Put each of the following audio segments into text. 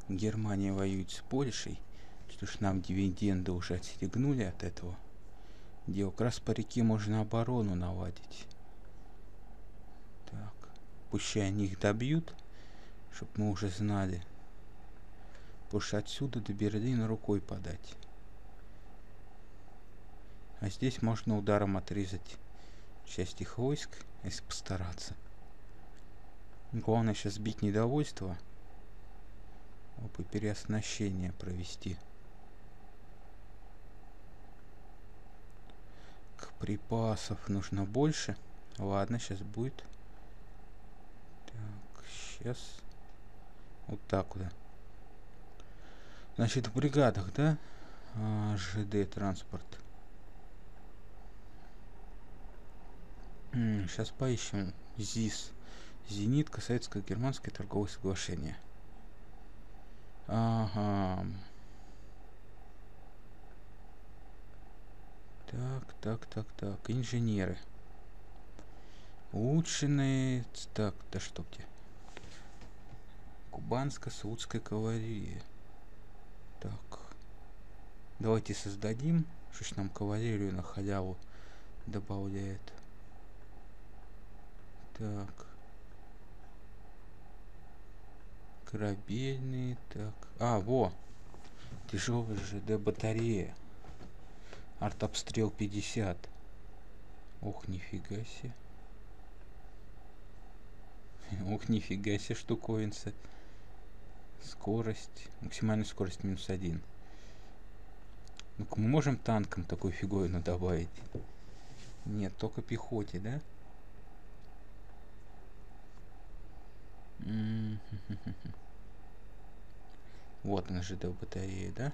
Германия воюет с Польшей, что ж нам дивиденды уже отстегнули от этого. Где как раз по реке можно оборону наладить. Так, пущай они их добьют, чтоб мы уже знали. Потому что отсюда до Берлина рукой подать. А здесь можно ударом отрезать часть их войск, если постараться. Главное сейчас сбить недовольство, и переоснащение провести. Припасов нужно больше. Ладно, сейчас будет. Так, сейчас. Вот так вот. Значит, в бригадах, да? ЖД транспорт. Сейчас поищем. ЗИС. Зенитка, советско-германское торговое соглашение. Ага. Так. Инженеры. Улучшенные. Так, да что где? Кубанско-Саудская кавалерия. Так. Давайте создадим. Что ж нам кавалерию на халяву добавляет. Так. Корабельные. Так. Во. Тяжелая ЖД батарея. Артобстрел 50. Ох, нифига себе. Ох, нифига себе штуковинца. Скорость. Максимальная скорость -1. Ну-ка, мы можем танкам такую фиговину добавить? Нет, только пехоте, да? Вот она, ЖД батарея, да?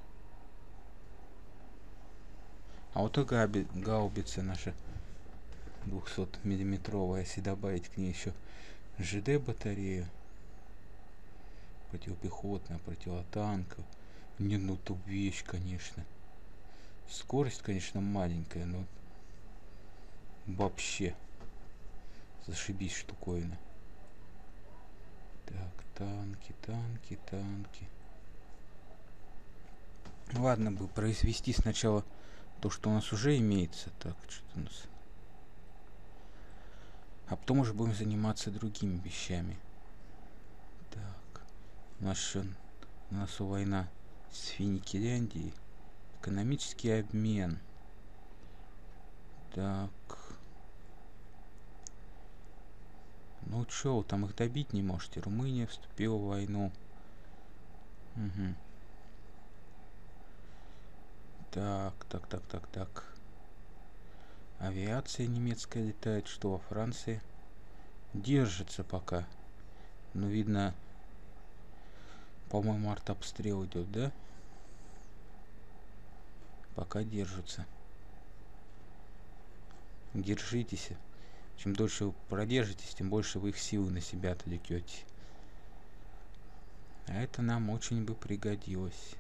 А вот и гаубица наша 200-миллиметровая, если добавить к ней еще ЖД батарею, противопехотная, противотанковая. Не, ну то вещь, конечно. Скорость, конечно, маленькая, но вообще зашибись штуковина. Так, танки. Ладно бы произвести сначала то, что у нас уже имеется. Так, что у нас? А потом уже будем заниматься другими вещами. Так, у нас война с Финикиляндией. Экономический обмен. Так. Ну чё, вы там их добить не можете? Румыния вступила в войну. Угу. Так. Авиация немецкая летает, что во Франции? Держится пока. Ну, видно, по-моему, артобстрел идет, да? Пока держится. Держитесь. Чем дольше вы продержитесь, тем больше вы их силы на себя отвлекете. А это нам очень бы пригодилось.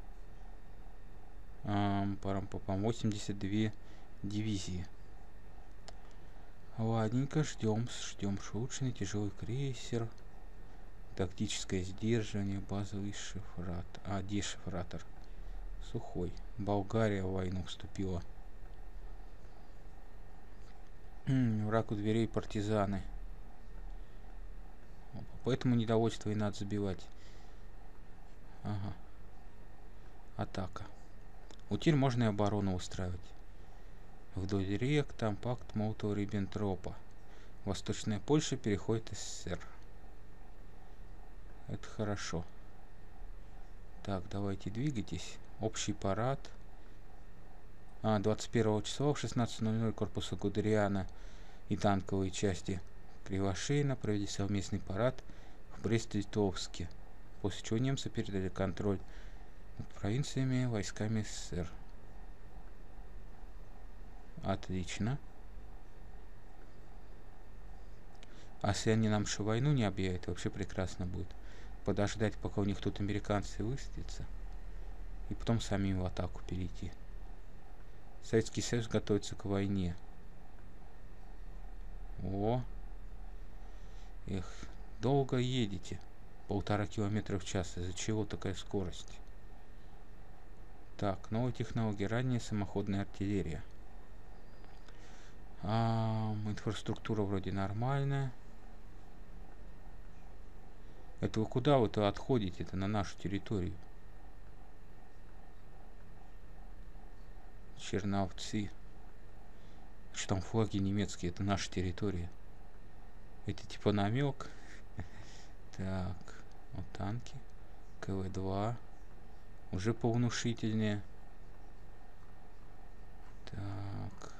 Парам-папам, 82 дивизии. Ладненько, ждем. Улучшенный тяжелый крейсер. Тактическое сдерживание, базовый шифратор. Дешифратор. Сухой. Болгария в войну вступила. Враг у дверей, партизаны. Поэтому недовольство и надо забивать. Ага. Атака. Утиль можно и оборону устраивать. Вдоль рек, там пакт Молотова-Риббентропа. Восточная Польша переходит в СССР. Это хорошо. Так, давайте двигайтесь. Общий парад. 21 числа в 16:00 корпуса Гудериана и танковые части Кривошеина провели совместный парад в Брест-Литовске, после чего немцы передали контроль над провинциями войсками СССР. Отлично. А если они нам еще войну не объявят, вообще прекрасно будет. Подождать, пока у них тут американцы высадятся, и потом самим в атаку перейти. Советский Союз готовится к войне. О! Эх, долго едете. 1,5 километра в час. Из-за чего такая скорость? Так, новые технологии. Ранняя самоходная артиллерия. Инфраструктура вроде нормальная. Это вы куда вы-то отходите? Это на нашу территорию. Черновцы. Что там флаги немецкие? Это наша территория. Это типа намек. Так, вот танки. КВ-2. Уже повнушительнее. Так.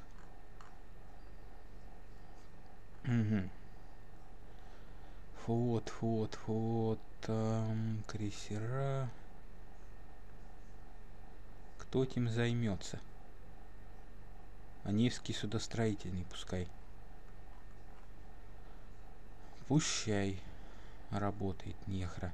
Угу. Флот. Там крейсера. Кто этим займется? А Невский судостроительный пускай. Пущай работает нехра.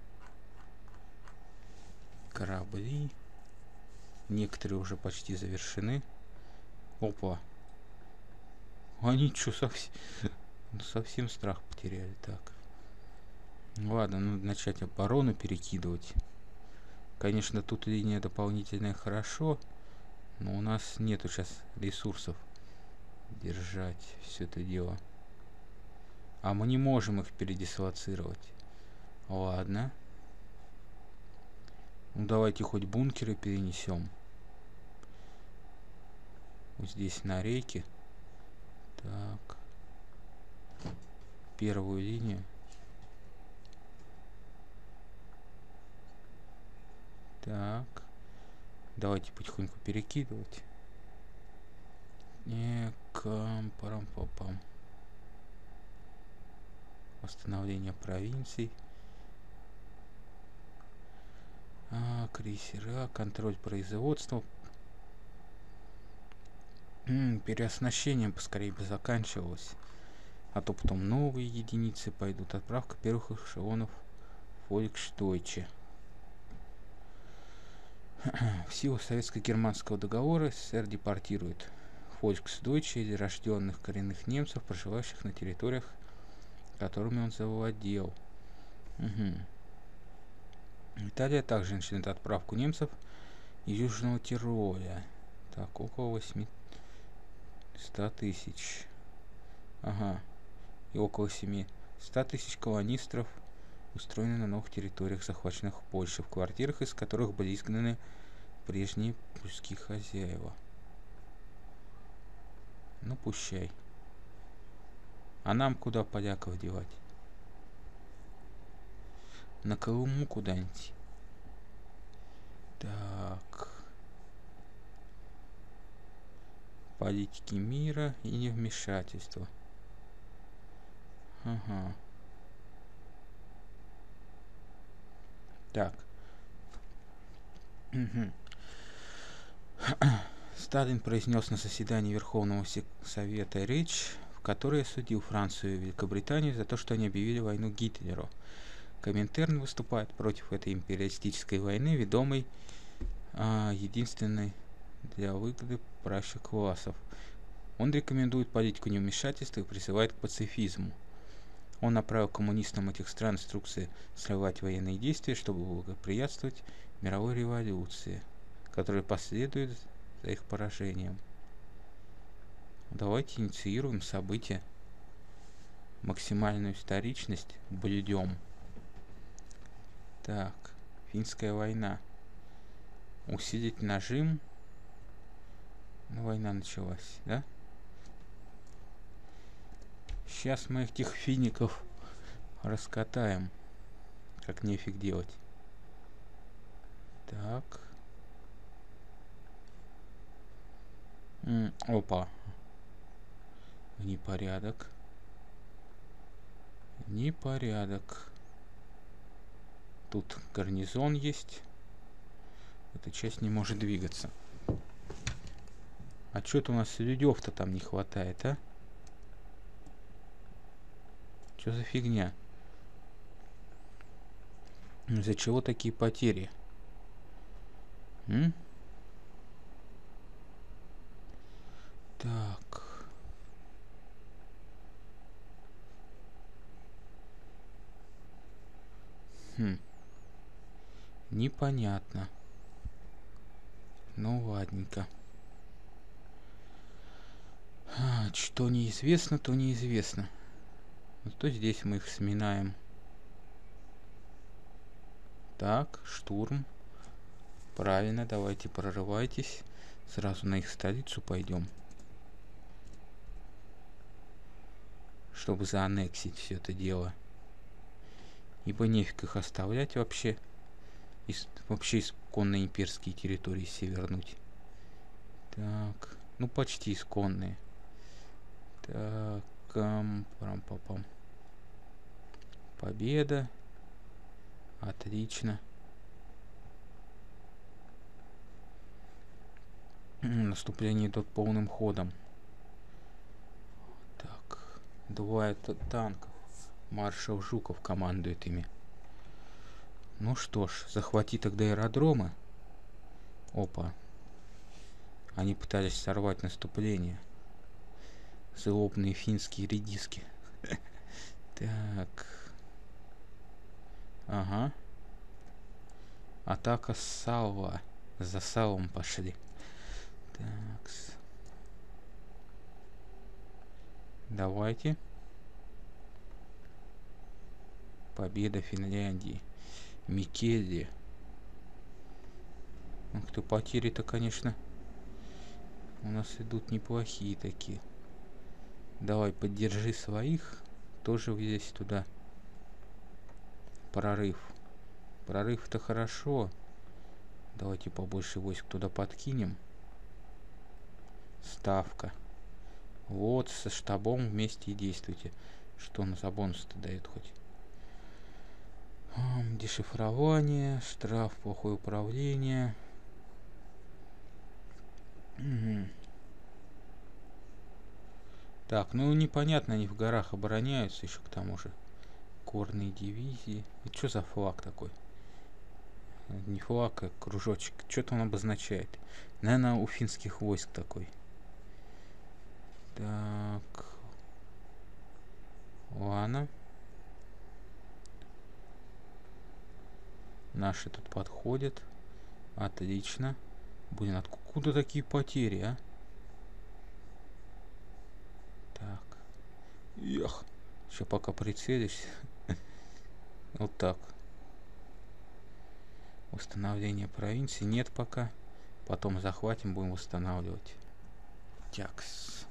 Корабли. Некоторые уже почти завершены. Опа. Они что, совсем страх потеряли. Так. Ладно, надо начать оборону перекидывать. Конечно, тут линия дополнительная хорошо, но у нас нету сейчас ресурсов держать все это дело. А мы не можем их передислоцировать. Ладно. Ну давайте хоть бункеры перенесем. Вот здесь на рейке. Так. Первую линию. Так. Давайте потихоньку перекидывать. Парам-папам. Восстановление провинций. Крейсера, контроль производства. Переоснащением поскорее бы заканчивалось. А то потом новые единицы пойдут. Отправка первых эшелонов Фольксдойче. В силу советско-германского договора СССР депортирует Фольксдойче или рожденных коренных немцев, проживающих на территориях, которыми он завладел. Италия также начинает отправку немцев из Южного Тироля. Так, около 800 тысяч. Ага. И около 700 тысяч колонистов устроены на новых территориях, захваченных Польшей, в квартирах, из которых были изгнаны прежние польские хозяева. Ну, пущай. А нам куда поляков девать? На Колыму куда-нибудь. Так. Политики мира и невмешательства. Ага. Так. Сталин произнес на заседании Верховного Совета речь, в которой осудил Францию и Великобританию за то, что они объявили войну Гитлеру. Коминтерн выступает против этой империалистической войны, ведомой единственной для выгоды правящих классов. Он рекомендует политику невмешательства и призывает к пацифизму. Он направил коммунистам этих стран инструкции срывать военные действия, чтобы благоприятствовать мировой революции, которая последует за их поражением. Давайте инициируем события. Максимальную историчность блюдем. Так, финская война. Усилить нажим. Ну, война началась, да? Сейчас мы этих фиников раскатаем. Как нефиг делать. Так. Опа. Непорядок. Непорядок. Тут гарнизон есть. Эта часть не может двигаться. А что-то у нас людев-то там не хватает, а? Что за фигня? Из-за чего такие потери? Так. Непонятно. Ну ладненько. Что неизвестно, то неизвестно. То здесь мы их сминаем. Так, штурм. Правильно, давайте прорывайтесь. Сразу на их столицу пойдем. Чтобы зааннексить все это дело. Ибо нефиг их оставлять вообще. Вообще исконные имперские территории себе вернуть. Так, ну почти исконные. Так, пам-пам-пам. Победа. Отлично. Наступление идет полным ходом. Так, 2 танков. Маршал Жуков командует ими. Ну что ж, захвати тогда аэродромы. Опа. Они пытались сорвать наступление. Злобные финские редиски. Так. Ага. Атака Салва. За Салом пошли. Так. Давайте. Победа Финляндии. Микеле. Ух ты, потери-то, конечно, у нас идут неплохие такие. Давай, поддержи своих. Тоже здесь туда. Прорыв. Прорыв-то хорошо. Давайте побольше войск туда подкинем. Ставка. Вот, со штабом вместе и действуйте. Что он за бонус-то дает хоть? Дешифрование, штраф, плохое управление. Угу. Так, ну непонятно, они в горах обороняются еще к тому же. Горные дивизии. Это что за флаг такой? Не флаг, а кружочек. Что-то он обозначает. Наверное, у финских войск такой. Так. Ладно. Наши тут подходят. Отлично. Блин, откуда такие потери, а? Так. Эх. Еще пока прицелишься. Вот так. Восстановление провинции нет пока. Потом захватим, будем восстанавливать. Тякс.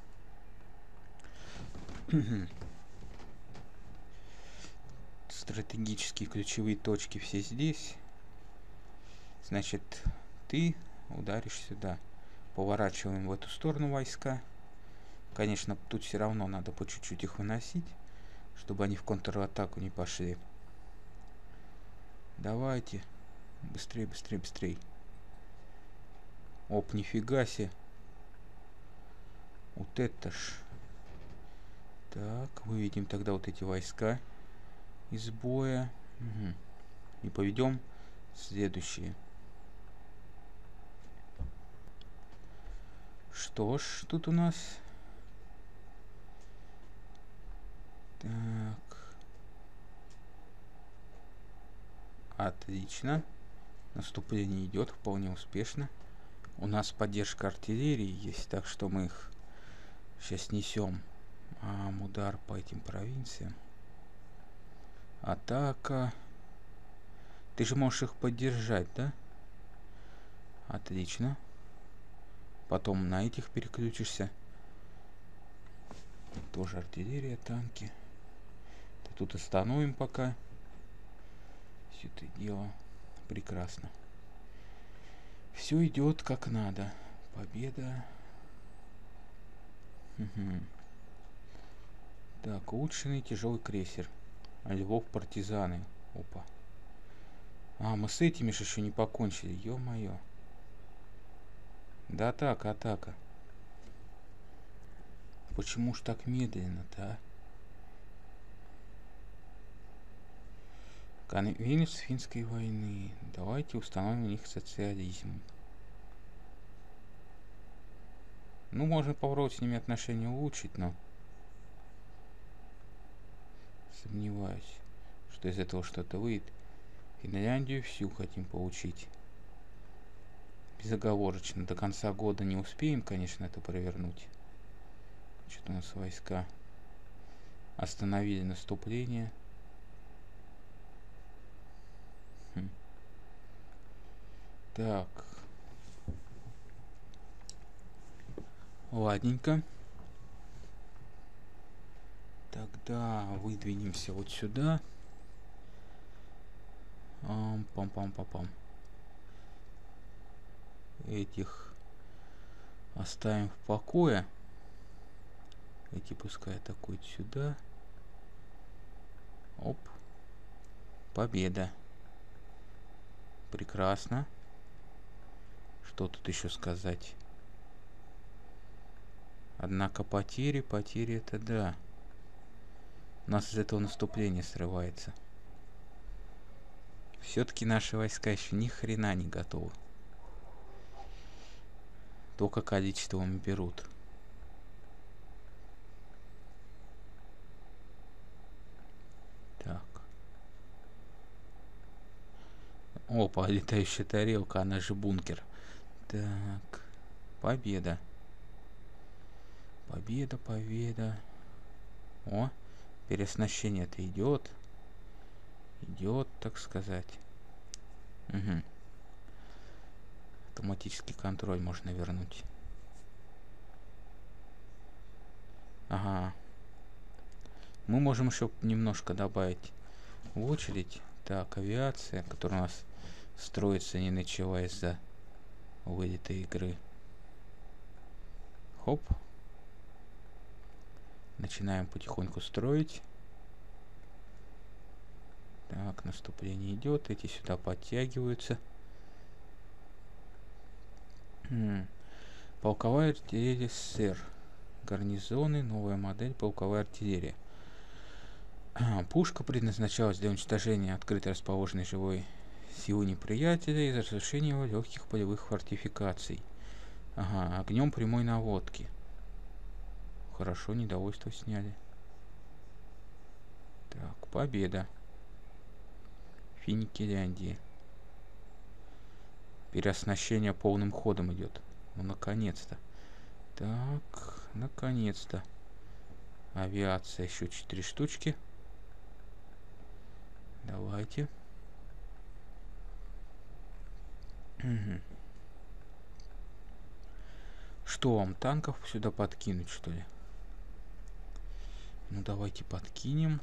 Стратегические ключевые точки все здесь. Значит, ты ударишь сюда. Поворачиваем в эту сторону войска. Конечно, тут все равно надо по чуть-чуть их выносить, чтобы они в контратаку не пошли. Давайте. Быстрее, быстрее, быстрее. Оп, нифига себе. Вот это ж. Так, выведем тогда вот эти войска из боя. Угу. И поведем следующие. Что ж, тут у нас... Так. Отлично. Наступление идет вполне успешно. У нас поддержка артиллерии есть, так что мы их сейчас несем. Удар по этим провинциям. Атака. Ты же можешь их поддержать, да? Отлично. Потом на этих переключишься. Тоже артиллерия, танки. Тут остановим пока. Все это дело. Прекрасно. Все идет как надо. Победа. Угу. Так, улучшенный тяжелый крейсер. Львов партизаны. Опа. Мы с этими же еще не покончили. Ё-моё. Да, атака, атака. Почему ж так медленно-то, а? Конвенец финской войны. Давайте установим у них социализм. Ну, можно попробовать с ними отношения улучшить, но сомневаюсь, что из этого что-то выйдет. Финляндию всю хотим получить. Безоговорочно. До конца года не успеем, конечно, это провернуть. Что-то у нас войска остановили наступление. Так. Ладненько. Тогда выдвинемся вот сюда. Пам-пам-пам-пам. Этих оставим в покое. Эти пускай атакуют сюда. Оп. Победа. Прекрасно. Что тут еще сказать? Однако потери это да. У нас из этого наступления срывается. Все-таки наши войска еще ни хрена не готовы. Только количеством берут. Так. Опа, летающая тарелка, она же бункер. Так. Победа. Победа. О, переоснащение-то идет. Идет, так сказать. Угу. Автоматический контроль можно вернуть. Ага. Мы можем еще немножко добавить в очередь. Так, авиация, которая у нас строится, не начала из-за вылета игры. Хоп. Начинаем потихоньку строить. Так, наступление идет. Эти сюда подтягиваются. Полковая артиллерия СССР. Гарнизоны, новая модель, полковая артиллерия. Пушка предназначалась для уничтожения открыто расположенной живой силы неприятеля и разрушения его легких полевых фортификаций. Ага, огнем прямой наводки. Хорошо, недовольство сняли. Так, победа. Финляндии. Переоснащение полным ходом идет. Ну, наконец-то. Так, наконец-то. Авиация еще 4 штучки. Давайте. Угу. Что вам, танков сюда подкинуть, что ли? Ну, давайте подкинем.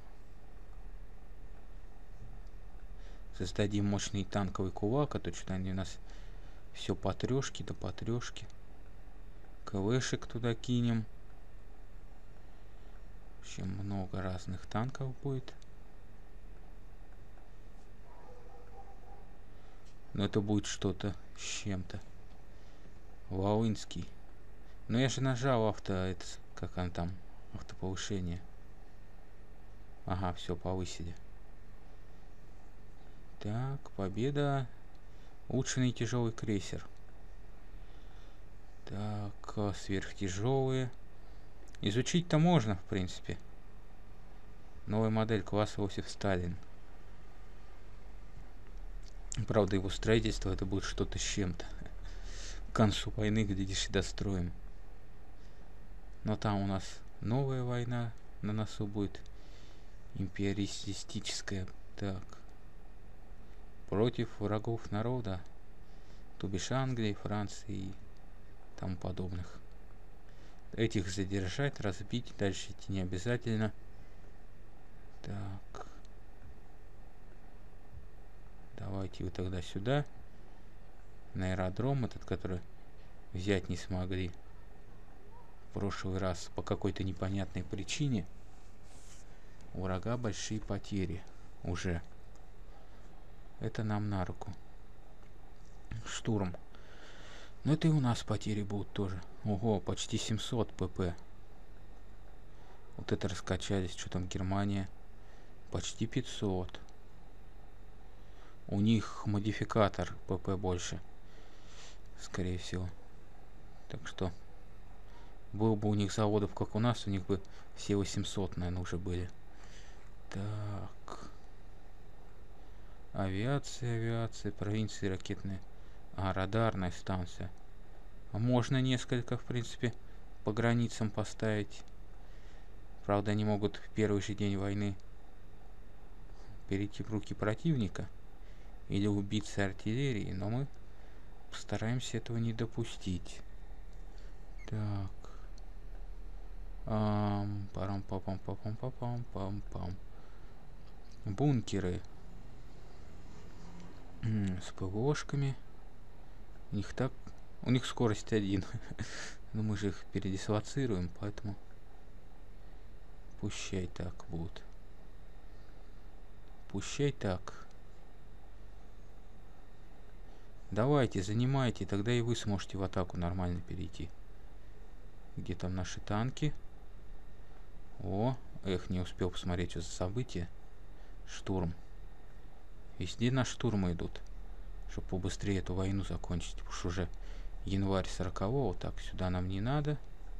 Создадим мощный танковый кулак, а то что-то они у нас все по трешке да по трешке. КВшек туда кинем. В общем, много разных танков будет. Но это будет что-то с чем-то. Волынский. Но я же нажал это, как он там, автоповышение. Ага, все, повысили. Так, победа. Улучшенный тяжелый крейсер. Так, сверхтяжелые. Изучить-то можно, в принципе. Новая модель класса Иосиф Сталин. Правда, его строительство это будет что-то с чем-то. К концу войны, глядишь, и достроим. Но там у нас новая война на носу будет. Империалистическая. Так. Против врагов народа. То бишь Англии, Франции и тому подобных. Этих задержать, разбить, дальше идти не обязательно. Так. Давайте вы тогда сюда. На аэродром этот, который взять не смогли. В прошлый раз по какой-то непонятной причине. У врага большие потери уже. Это нам на руку. Штурм. Но это и у нас потери будут тоже. Ого, почти 700 ПП. Вот это раскачались. Что там Германия? Почти 500. У них модификатор ПП больше. Скорее всего. Так что было бы у них заводов, как у нас, у них бы все 800, наверное, уже были. Так. Авиация, провинции ракетные. А, радарная станция. А можно несколько, в принципе, по границам поставить. Правда, они могут в первый же день войны перейти в руки противника или убиться артиллерией, но мы постараемся этого не допустить. Так. Парам-папам-папам-папам-пам-пам. Бункеры с ПВОшками. У них скорость 1. Но мы же их передислоцируем, поэтому пущай так будут. Пущай так. Давайте, занимайте, тогда и вы сможете в атаку нормально перейти. Где там наши танки? О, не успел посмотреть, что за событие. Штурм. Везде на штурмы идут, чтобы побыстрее эту войну закончить. Потому что уже январь 40-го, так, сюда нам не надо.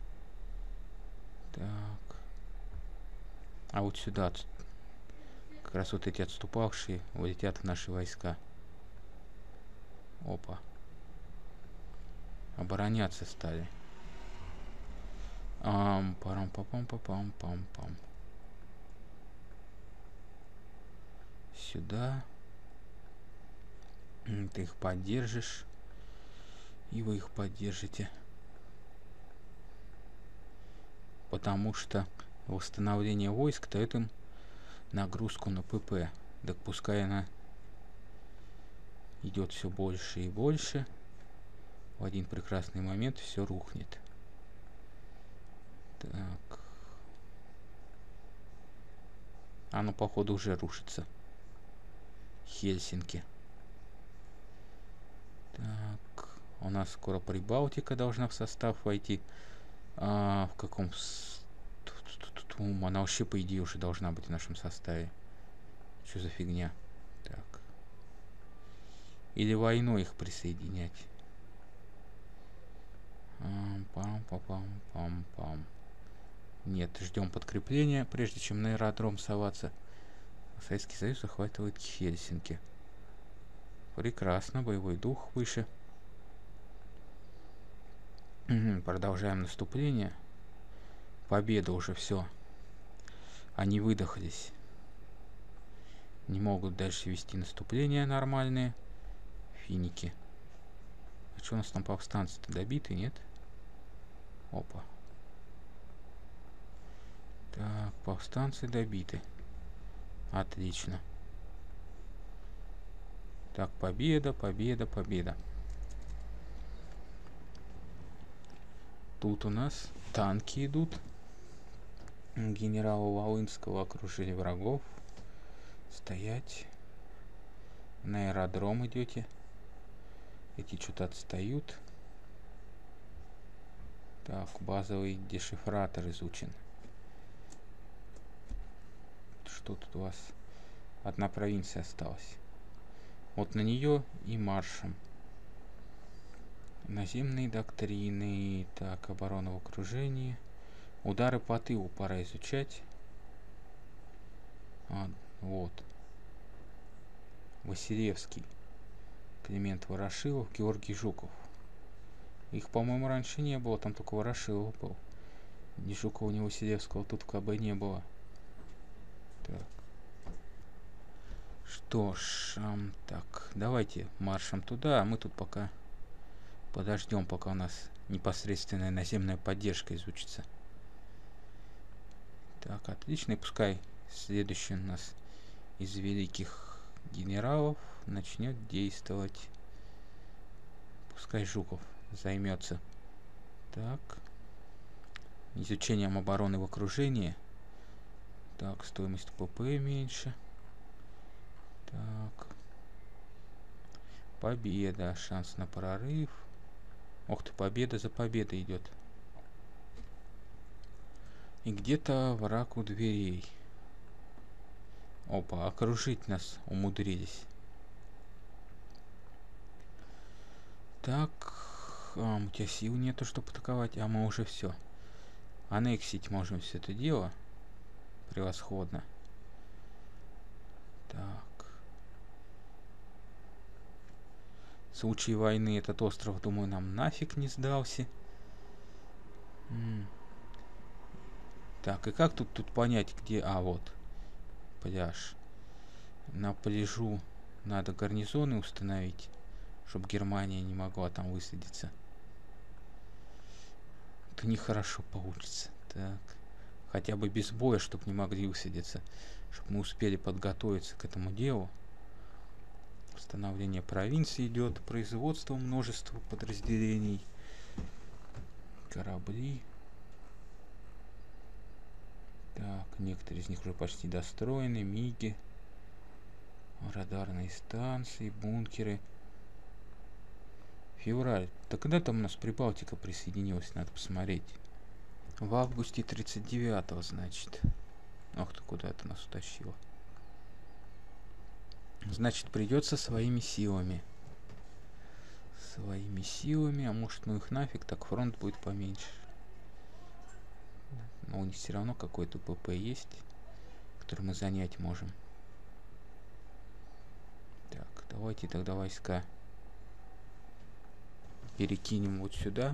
Так. А вот сюда как раз вот эти отступавшие улетят в наши войска. Опа. Обороняться стали. Парам-папам-папам-пам-пам. Сюда. Ты их поддержишь. И вы их поддержите. Потому что восстановление войск дает им нагрузку на ПП. Так пускай она идет все больше и больше. В один прекрасный момент все рухнет. Так. Оно, походу, уже рушится. Хельсинки. Так. У нас скоро Прибалтика должна в состав войти. В каком... Она вообще, по идее, уже должна быть в нашем составе. Что за фигня? Так. Или войной их присоединять. Пам-пам-пам-пам-пам. Нет, ждем подкрепления, прежде чем на аэродром соваться. Советский Союз захватывает Хельсинки. Прекрасно, боевой дух выше. Продолжаем наступление. Победа уже, все. Они выдохлись. Не могут дальше вести наступления нормальные. Финики. А что у нас там повстанцы-то добиты, нет? Опа. Так, повстанцы добиты. Отлично. Так, победа, победа, победа. Тут у нас танки идут. Генерала Волынского окружили врагов. Стоять. На аэродром идете. Эти что-то отстают. Так, базовый дешифратор изучен. Что тут у вас? Одна провинция осталась. Вот на нее и маршем. Наземные доктрины. Так, оборона в окружении. Удары по тылу пора изучать. Вот. Василевский. Климент Ворошилов, Георгий Жуков. Их, по-моему, раньше не было, там только Ворошилов был. Ни Жукова, ни Василевского тут в КБ не было. Так. Что ж, так, давайте маршем туда, а мы тут пока подождем, пока у нас непосредственная наземная поддержка изучится. Так, отлично, и пускай следующий у нас из великих генералов начнет действовать. Пускай Жуков займется. Так. Изучением обороны в окружении. Так, стоимость ПП меньше. Так. Победа. Шанс на прорыв. Ох ты, победа за победой идет. И где-то враг у дверей. Опа, окружить нас умудрились. Так. У тебя сил нету, чтобы атаковать, а мы уже все. Аннексить можем все это дело. Превосходно. Так. в случае войны этот остров, думаю, нам нафиг не сдался. Так, и как тут понять, где... А, вот. Пляж. На пляжу надо гарнизоны установить, чтобы Германия не могла там высадиться. Это нехорошо получится. Так. Хотя бы без боя, чтобы не могли высадиться. Чтобы мы успели подготовиться к этому делу. Становление провинции идет. Производство множества подразделений. Корабли. Так, некоторые из них уже почти достроены. Миги. Радарные станции, бункеры. Февраль. Так когда там у нас Прибалтика присоединилась, надо посмотреть. В августе 39-го, значит. Ох ты, куда это нас утащило. Значит, придется своими силами. Своими силами, а может, ну их нафиг, так фронт будет поменьше. Но у них все равно какой-то ПП есть, который мы занять можем. Так, давайте тогда войска перекинем вот сюда.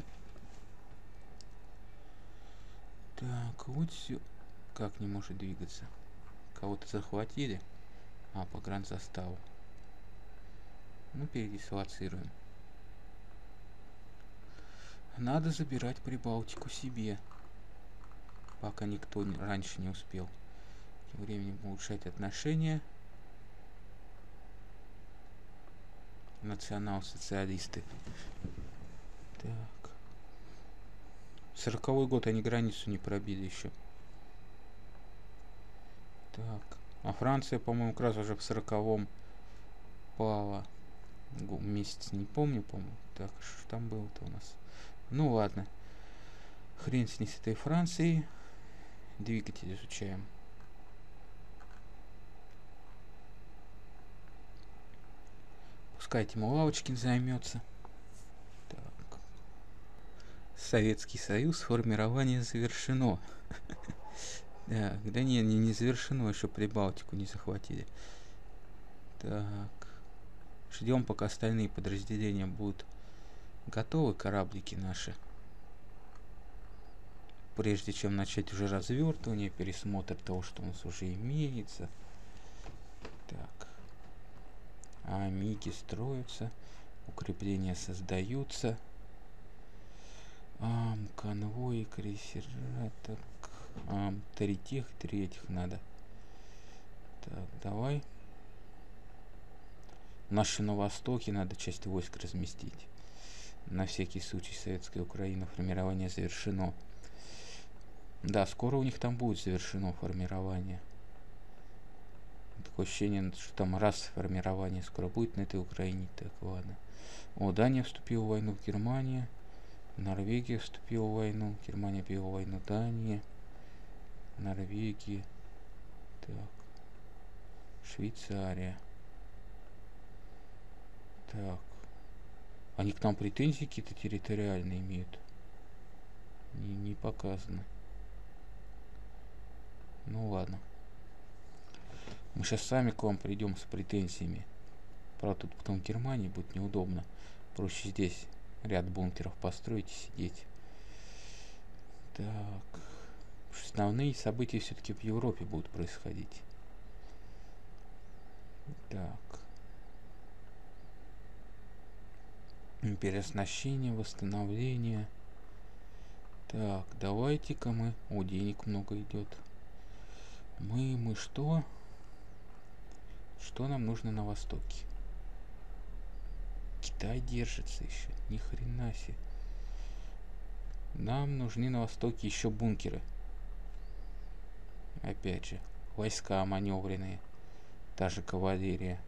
Так, вот все. Как не может двигаться? Кого-то захватили? А, погранзаставу. Ну, передислоцируем. Надо забирать Прибалтику себе. Пока никто раньше не успел. Тем временем улучшать отношения. Национал-социалисты. Так. 40-й год они границу не пробили еще. Так. А Франция, по-моему, как раз уже в 40-м пала. Месяц не помню, по-моему. Так, что там было-то у нас? Ну ладно. Хрен с ней, с этой Францией. Двигатель изучаем. Пускай Тимур Лавочкин займется. Так. Советский Союз, формирование завершено. Да не завершено, еще Прибалтику не захватили. Так. Ждем, пока остальные подразделения будут готовы, кораблики наши. Прежде чем начать уже развертывание, пересмотр того, что у нас уже имеется. Так. А миги строятся. Укрепления создаются. Конвои, крейсера. Так. Таритех, третьих надо. Так, давай. У нас еще на востоке надо часть войск разместить. На всякий случай Советская Украина. Формирование завершено. Да, скоро у них там будет завершено формирование. Такое ощущение, что там раз формирование скоро будет на этой Украине. Так, ладно. О, Дания вступила в войну в Германию. Норвегия вступила в войну. Германия объявила войну Дании. Норвегия. Так. Швейцария. Так. Они к нам претензии какие-то территориальные имеют. Не показано. Ну ладно. Мы сейчас сами к вам придем с претензиями. Правда, тут потом в Германии будет неудобно. Проще здесь ряд бункеров построить и сидеть. Так. Основные события все-таки в Европе будут происходить. Так. Переоснащение, восстановление. Так, давайте-ка мы... О, денег много идет. Мы что? Что нам нужно на востоке? Китай держится еще. Ни хрена себе. Нам нужны на востоке еще бункеры. Опять же, войска маневренные. Та же кавалерия.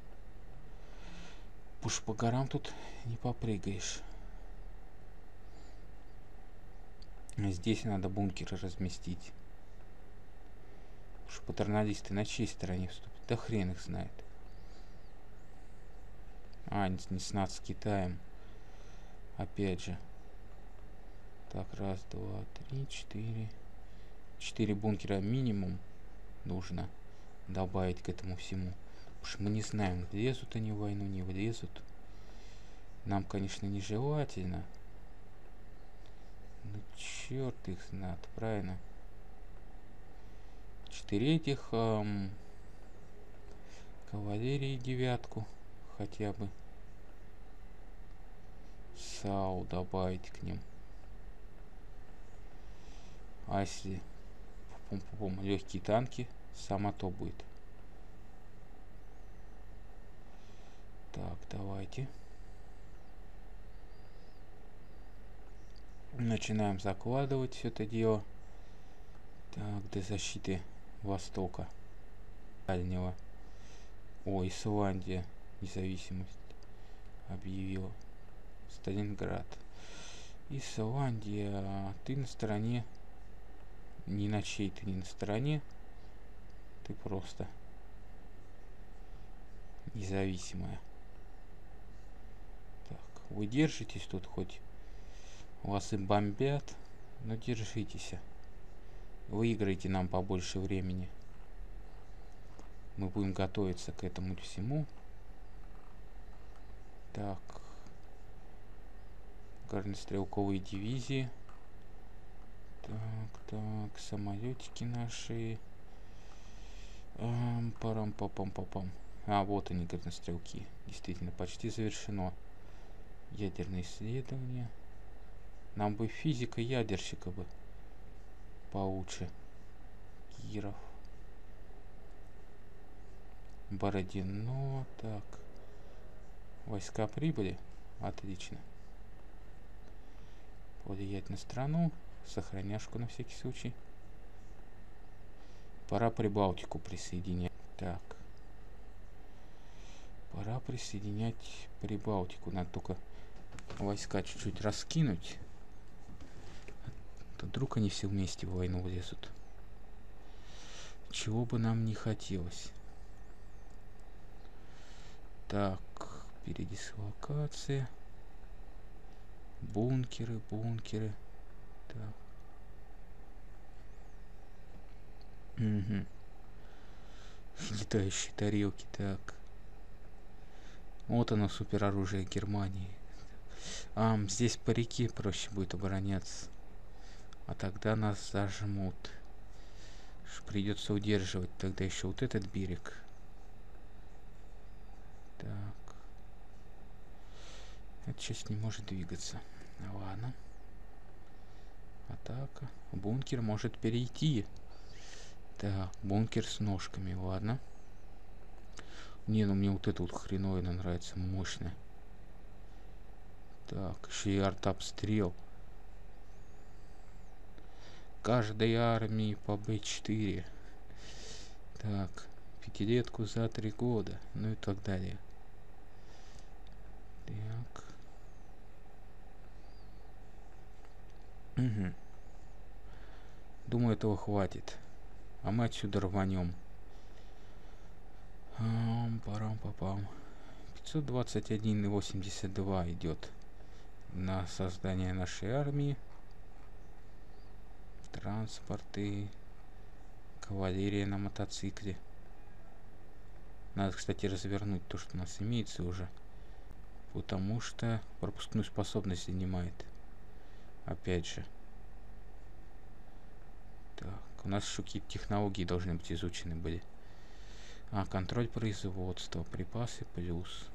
Уж по горам тут не попрыгаешь. Здесь надо бункеры разместить. Уж патерналисты на чьей стороне вступят? Да хрен их знает. Не с нас, с Китаем. Опять же. Так, раз, два, три, четыре. 4 бункера минимум нужно добавить к этому всему. Потому что мы не знаем, влезут они в войну, не влезут. Нам, конечно, нежелательно. Ну, черт их знает, правильно. 4 этих кавалерии 9 хотя бы. САУ добавить к ним. А если легкие танки, само то будет. Так, давайте. Начинаем закладывать все это дело. Так, для защиты Востока. Дальнего. О, Исландия независимость объявила. Сталинград. Исландия, ты на стороне. Не на чьей ты, не на стороне. Ты просто независимая. Так, вы держитесь тут хоть. Вас и бомбят. Но держитесь. Выиграйте нам побольше времени. Мы будем готовиться к этому всему. Так. Горнострелковые дивизии. Так, самолетики наши. Парам-папам-папам. А, вот они, горнострелки. Действительно, почти завершено. Ядерные исследования. Нам бы физика ядерщика бы получше. Киров. Бородино. Так. Войска прибыли. Отлично. Влиять на страну. Сохраняшку на всякий случай. Пора Прибалтику присоединять. Так. Пора присоединять Прибалтику. Надо только войска чуть-чуть раскинуть. То вдруг они все вместе в войну влезут. Чего бы нам не хотелось. Так. Передислокация. Бункеры. Так. Угу. Летающие тарелки. Так. Вот оно, супероружие Германии. Здесь по реке проще будет обороняться. А тогда нас зажмут. Придется удерживать тогда еще вот этот берег. Так. Эта часть не может двигаться. Ладно. Атака. Бункер может перейти. Так, бункер с ножками. Ладно. Не, ну мне вот это вот хреновина нравится. Мощная. Так, еще и артобстрел. Каждой армии по Б4. Так, 5-летку за 3 года. Ну и так далее. Так. Угу. Думаю, этого хватит. А мы отсюда рванем. Парам-папам. 521,82 идет на создание нашей армии. Транспорты. Кавалерия на мотоцикле. Надо, кстати, развернуть то, что у нас имеется уже. Потому что пропускную способность занимает. Опять же. Так, у нас еще какие-то технологии должны быть изучены были. Контроль производства. Припасы плюс.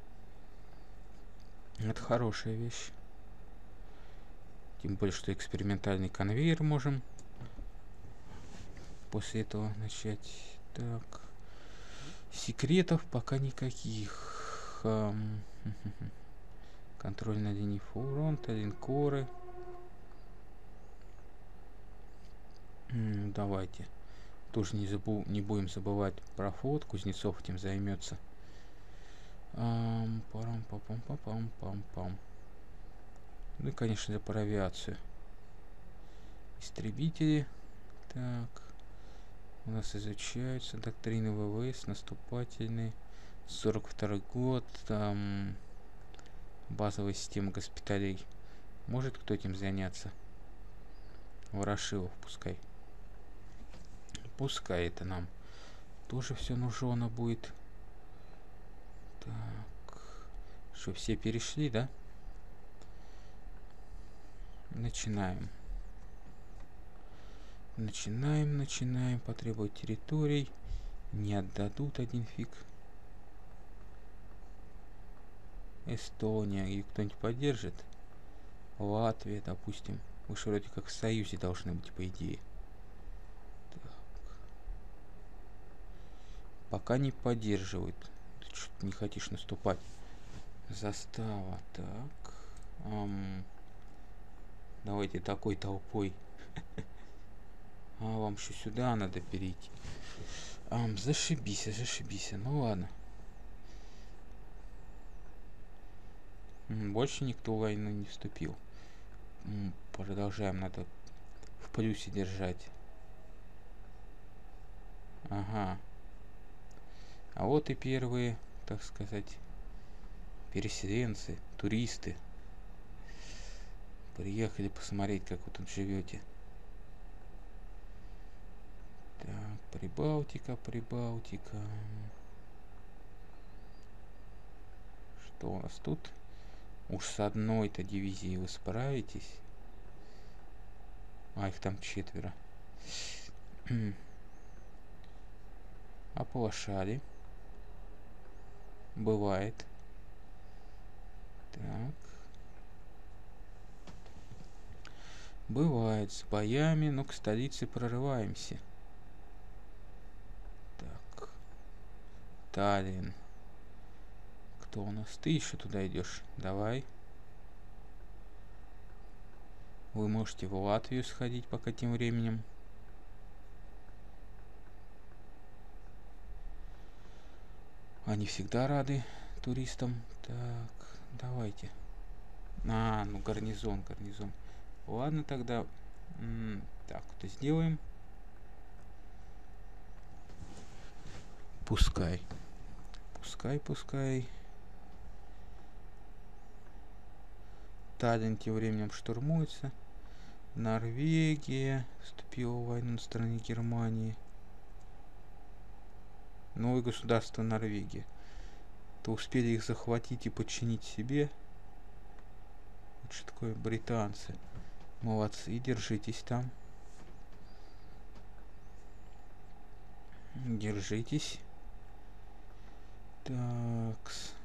Это хорошая вещь. Тем более, что экспериментальный конвейер можем после этого начать. Так. Секретов пока никаких. Контроль на линии фронта, линкоры. Давайте. Тоже не будем забывать про флот. Кузнецов этим займется. Парам-папам-папам-папам-пам. Ну и, конечно, про авиацию. Истребители. Так. У нас изучаются доктрины ВВС, наступательный. 42 год. Базовая система госпиталей. Может кто этим заняться? Ворошилов пускай. Пускай это нам тоже все нужно будет. Так. Что, все перешли, да? Начинаем. Начинаем. Потребовать территорий. Не отдадут один фиг. Эстония. И кто-нибудь поддержит? Латвия, допустим. Вы же вроде как в союзе должны быть, по идее. Так. Пока не поддерживают. Ты что-то не хочешь наступать. Застава. Так. Давайте такой толпой. А вам еще сюда надо перейти. Зашибись. Ну ладно. Больше никто в войну не вступил. Продолжаем, надо в плюсе держать. Ага. А вот и первые, так сказать, переселенцы, туристы. Приехали посмотреть, как вы тут живете. Так, Прибалтика. Что у нас тут? Уж с одной-то дивизией вы справитесь. А их там 4. Оплошали. Бывает. Так. Бывает с боями, но к столице прорываемся. Так. Таллин. Кто у нас? Ты еще туда идешь? Давай. Вы можете в Латвию сходить пока тем временем. Они всегда рады туристам. Так, давайте. Ну гарнизон. Ладно тогда. Так, вот сделаем. Пускай. Таллин тем временем штурмуется. Норвегия вступила в войну на стороне Германии. Новое государство Норвегия. То успели их захватить и подчинить себе. Вот что такое британцы. Молодцы, держитесь там. Держитесь. Так.